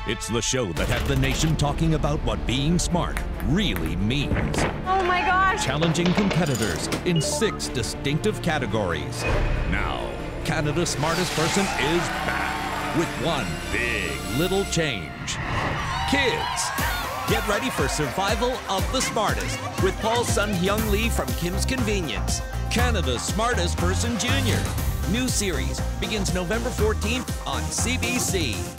It's the show that had the nation talking about what being smart really means. Oh my gosh! Challenging competitors in 6 distinctive categories. Now, Canada's Smartest Person is back with one big little change. Kids! Get ready for Survival of the Smartest with Paul Sun-Hyung Lee from Kim's Convenience. Canada's Smartest Person Junior. New series begins November 14th on CBC.